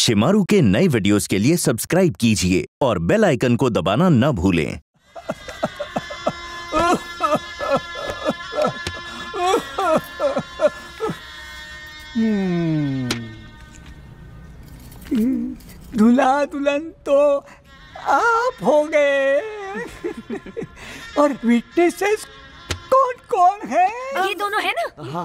शिमारू के नए वीडियोस के लिए सब्सक्राइब कीजिए और बेल आइकन को दबाना न भूलें। दूल्हा दुल्हन तो आप हो गए और विटनेसेस कौन कौन है? ये दोनों है ना? हाँ।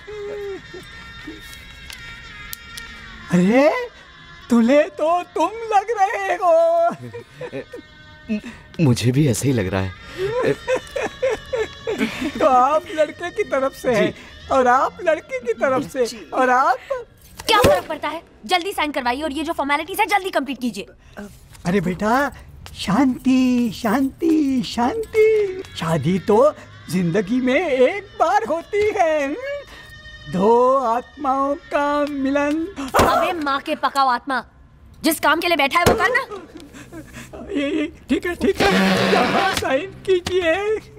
अरे दूल्हे तो तुम लग रहे हो। मुझे भी ऐसे ही लग रहा है। तो आप लड़के की तरफ से हैं और आप लड़की की तरफ से और आप क्या फर्क पड़ता है? जल्दी साइन करवाइए और ये जो फॉर्मेलिटीज है जल्दी कंप्लीट कीजिए। अरे बेटा शांति शांति शांति। शादी तो जिंदगी में एक बार होती है। दो आत्माओं का मिलन। अबे माँ के पकाओ आत्मा, जिस काम के लिए बैठा है वो करना। ये ठीक है साइन कीजिए।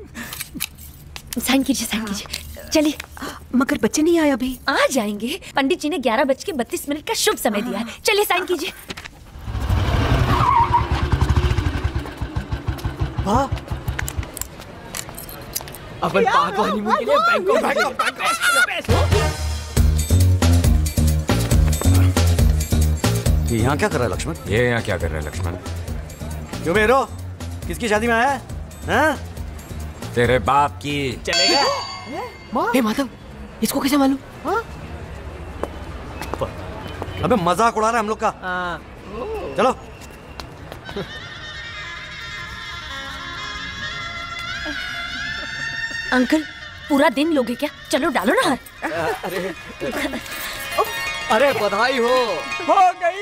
साइन कीजिए साइन कीजिए। चलिए। मगर बच्चे नहीं आए अभी। आ जाएंगे। पंडित जी ने 11:32 का शुभ समय दिया है। चलिए साइन कीजिए। अपन पाक हनीमून के लिए बैंकॉक ये यहाँ क्या कर रहा है लक्ष्मण? ये यहाँ क्या कर रहा है लक्ष्मण? क्यों मेरो? किसकी शादी में आया है? हाँ? तेरे बाप की। चलेगा? हे माधव, इसको कैसे मालूम? अबे मजाक उड़ा रहा है हम लोग का। चलो। अंकल पूरा दिन लोगे क्या? चलो डालो ना हार। अरे बधाई हो गई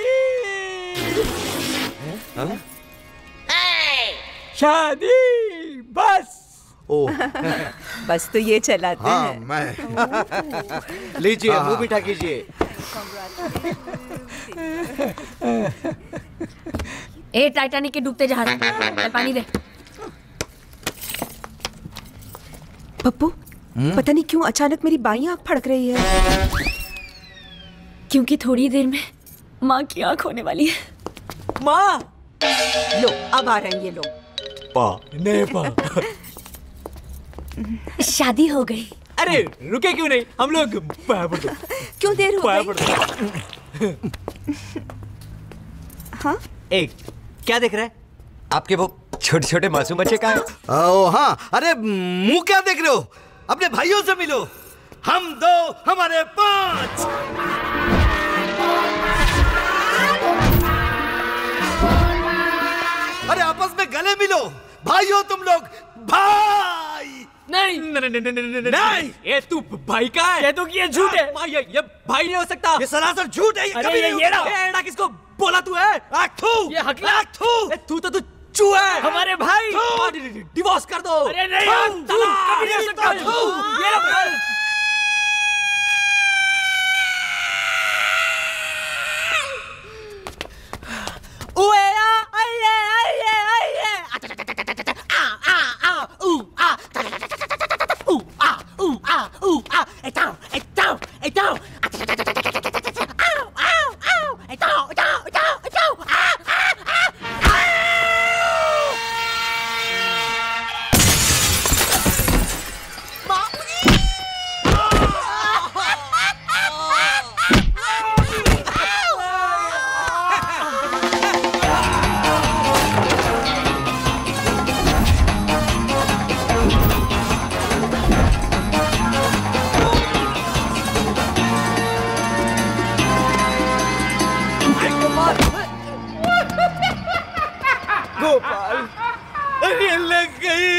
शादी। बस बस तो ये चलाते हैं। मैं लीजिए मुंह मीठा कीजिए। ए टाइटैनिक के डूबते जहाज, पानी दे। पप्पू, पता नहीं क्यों अचानक मेरी बाईं आंख फड़क रही है। क्योंकि थोड़ी देर में माँ की आंख होने वाली है। माँ, लो अब आ रहे हैं ये लोग। शादी हो गई। अरे रुके क्यों नहीं? हम लोग क्यों देर हो गई? हाँ? एक क्या देख रहा है? आपके वो छोटे छोटे मासूम बच्चे कहाँ हैं? ओ हाँ, अरे मुंह क्या देख रहे हो? अपने भाइयों से मिलो। हम दो हमारे पांच। अरे आपस में गले मिलो। भाई हो तुम लोग, भाई। नहीं ये तू भाई का है? ये तो कि ये झूठ है। ये भाई नहीं हो सकता। ये सरासर झूठ है। अरे ये एड़ा किसको बोला तू है? ये हकला तू तो चूहा है। हमारे भाई डिवोर्स कर दो। अरे नहीं तू कभी नहीं हो सकता। ये लो गोपाल, अरे लग गई।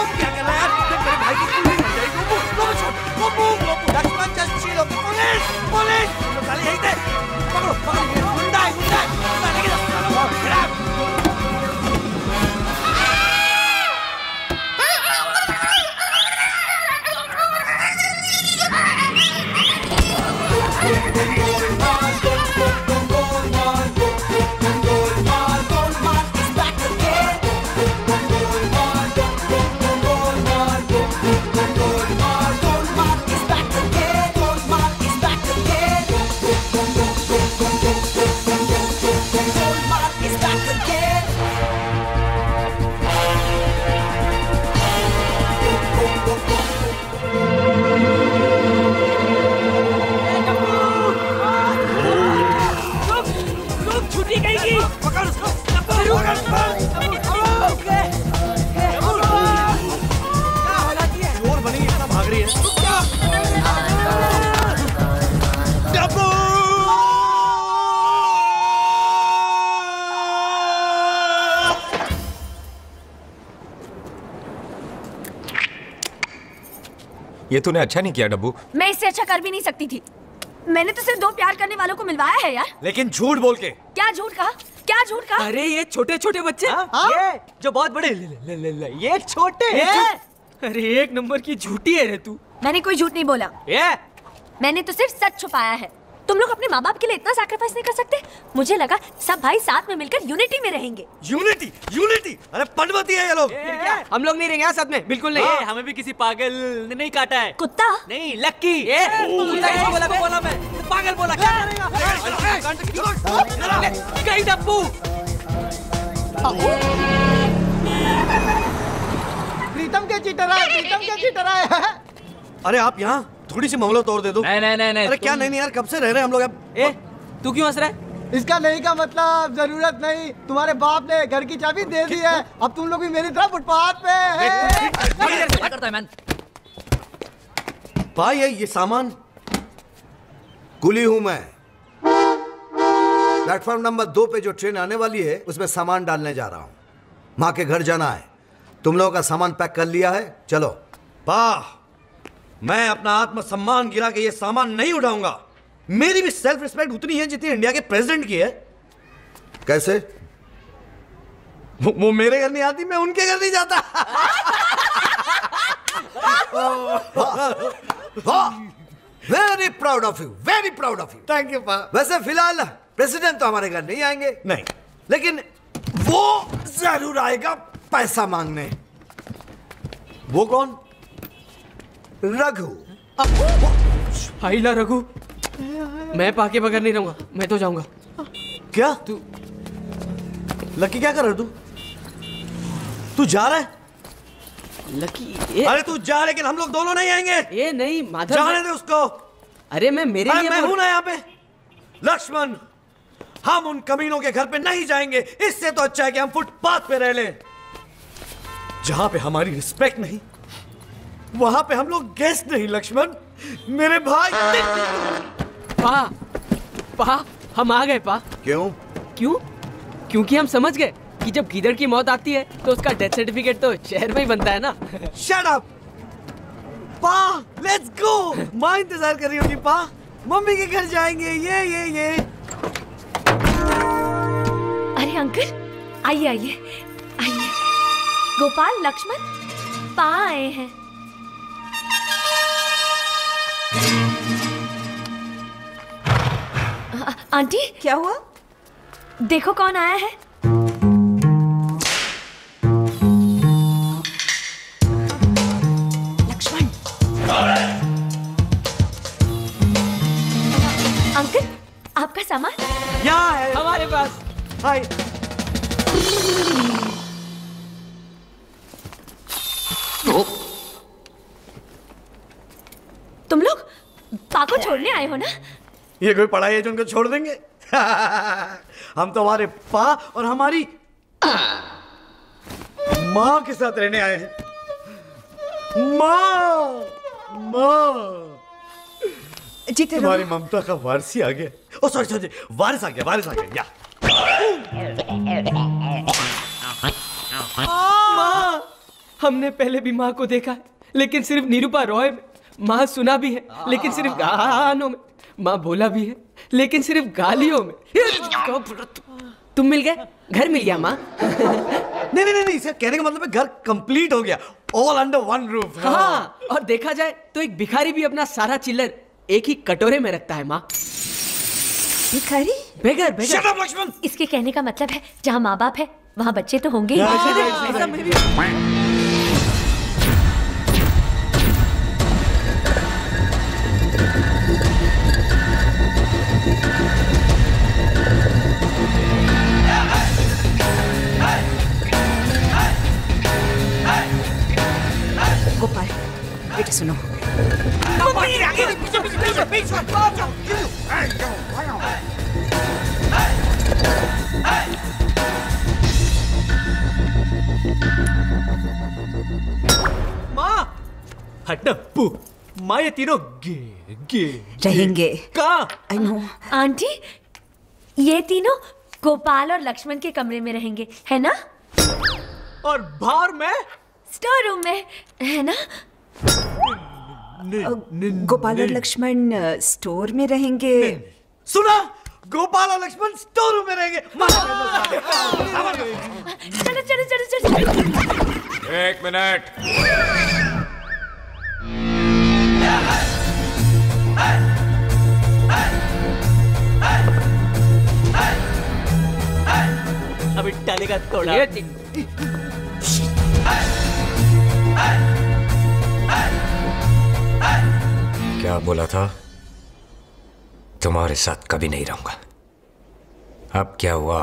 क्या कर रहा है यार? मेरे भाई की कुल्ली बन जाएगी। Laxman just chill, okay? Police साले यहीं थे। पकड़ो गुंडा है गुंडा लेके जाओ। ये तूने अच्छा नहीं किया डब्बू। मैं इससे अच्छा कर भी नहीं सकती थी। मैंने तो सिर्फ 2 प्यार करने वालों को मिलवाया है यार। लेकिन झूठ बोल के। क्या झूठ कहा? क्या झूठ कहा? अरे ये छोटे छोटे बच्चे, ये जो बहुत बड़े, ये छोटे। अरे एक नंबर की झूठी है रे तू। मैंने कोई झूठ नहीं बोला। मैंने तो सिर्फ सच छुपाया है। तुम लोग अपने माँ बाप के लिए इतना सैक्रिफाइस नहीं कर सकते? मुझे लगा सब भाई साथ में मिलकर यूनिटी में रहेंगे। यूनिटी? अरे पंडवती है ये लोग। हम लोग नहीं रहेंगे साथ में, बिल्कुल नहीं। हमें भी किसी पागल ने नहीं काटा है। कुत्ता नहीं, लक्की। बोला मैं पागल बोला। क्या कहीं डब्बू। प्रीतम के चीटर आए। अरे आप यहाँ थोड़ी सी मामला तोड़ दे दो। नहीं। अरे क्या नहीं यार, कब से रह रहे हैं हम लोग अब। तू क्यों हंस रहा है? इसका नहीं का मतलब जरूरत नहीं। तुम्हारे बाप ने घर की चाबी दे दी है। अब तुम लोग भी मेरी तरह फुटपाथ पे भाई ये सामान कुली हूं मैं। प्लेटफॉर्म नंबर 2 पे जो ट्रेन आने वाली है उसमें सामान डालने जा रहा हूं। माँ के घर जाना है। तुम लोगों का सामान पैक कर लिया है? चलो। वाह, मैं अपना आत्मसम्मान गिरा के ये सामान नहीं उठाऊंगा। मेरी भी सेल्फ रिस्पेक्ट उतनी है जितनी इंडिया के प्रेसिडेंट की है। कैसे? वो मेरे घर नहीं आती, मैं उनके घर नहीं जाता। Very proud of you, very proud of you. Thank you. वैसे फिलहाल प्रेसिडेंट तो हमारे घर नहीं आएंगे, नहीं, लेकिन वो जरूर आएगा पैसा मांगने। वो कौन? रघु। हाइला रघु, मैं पाके बगैर नहीं रहूंगा, मैं तो जाऊंगा। क्या तू लकी क्या कर रहा है? तू जा रहा है? लकी अरे तू जा, लेकिन हम लोग दोनों नहीं आएंगे। ये नहीं माधव, जाने दे उसको। अरे मैं मेरे लिए मैं हूं ना यहाँ पे। लक्ष्मण, हम उन कमीनों के घर पे नहीं जाएंगे। इससे तो अच्छा है कि हम फुटपाथ पे रह लें, जहां पे हमारी रिस्पेक्ट नहीं, वहां पे हम लोग गेस्ट नहीं। लक्ष्मण मेरे भाई। पा हम आ गए। पा क्यों? क्योंकि हम समझ गए कि जब गीदड़ की मौत आती है तो उसका डेथ सर्टिफिकेट तो शहर में ही बनता है ना। शट अप पा, लेट्स गो। माँ इंतजार कर रही होगी। पा, मम्मी के घर जाएंगे। ये अरे अंकल, आइए। गोपाल, लक्ष्मण, पा आए हैं। आंटी, क्या हुआ? देखो कौन आया है। लक्ष्मण। अंकल, आपका सामान यहाँ है हमारे पास। हाय। तुम लोग पा को छोड़ने आए हो ना? ये कोई पढ़ाई है जो उनको छोड़ देंगे? हम तो हमारे पा और हमारी माँ के साथ रहने आए हैं। माँ जीते रहो। तुम्हारी ममता का वारिस आ गया। ओ सॉरी, वारिस आ गया या। हमने पहले भी माँ को देखा है, लेकिन सिर्फ निरूपा रॉय में। माँ सुना भी है, लेकिन सिर्फ गानों में। माँ बोला भी है, लेकिन सिर्फ गालियों में। तुम मिल गए, घर मिल गया माँ। नहीं नहीं नहीं, इसका कहने का मतलब है घर कंप्लीट हो गया, ऑल अंडर वन रूफ। हाँ, और देखा जाए तो एक भिखारी भी अपना सारा चिल्लर एक ही कटोरे में रखता है माँ। भिखारी? बेगर बेगर। Shut up, Lakshman. इसके कहने का मतलब है जहाँ माँ बाप है वहाँ बच्चे तो होंगे ही। गोपाल, बेटा सुनो। माँ हट ना पू। माँ ये तीनों गे गे रहेंगे। कहाँ? I know. आंटी ये तीनों गोपाल और लक्ष्मण के कमरे में रहेंगे, है ना? और बाहर में स्टोर रूम में, है ना? गोपाल और लक्ष्मण स्टोर में रहेंगे। सुना, गोपाल और लक्ष्मण स्टोर रूम में रहेंगे। चलो चलो चलो चलो। एक मिनट। अभी डालेगा थोड़ा। क्या बोला था? तुम्हारे साथ कभी नहीं रहूंगा। अब क्या हुआ?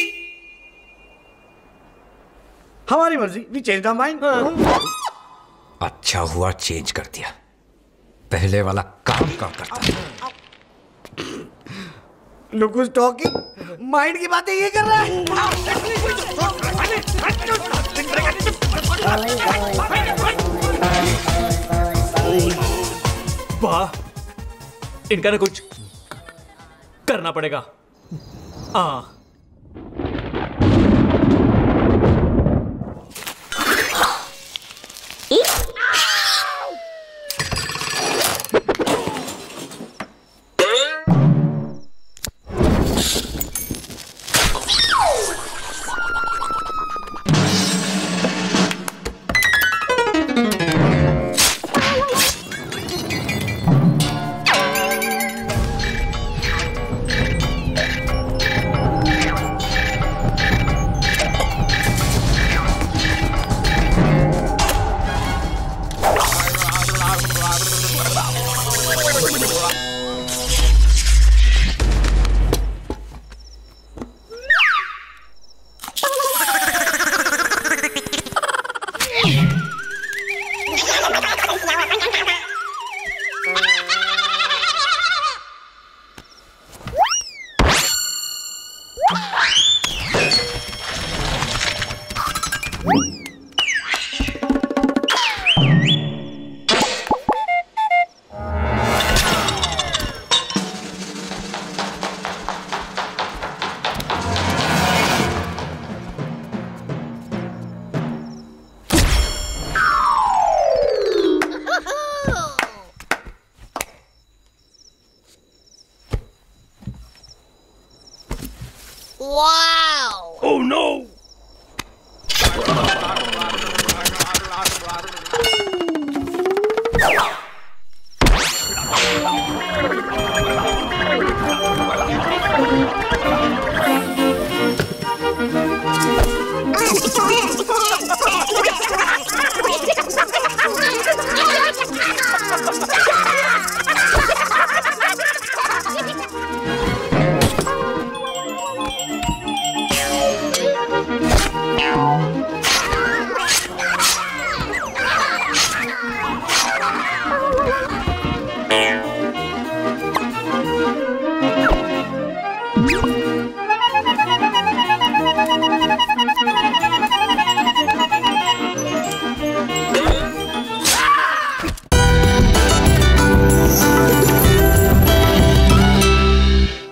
हमारी मर्जी, वी चेंज आवर माइंड। अच्छा हुआ चेंज कर दिया, पहले वाला काम करता था। Look who's talking. माइंड की बातें ये कर रहा है। वाह, इनका ना कुछ करना पड़ेगा। हाँ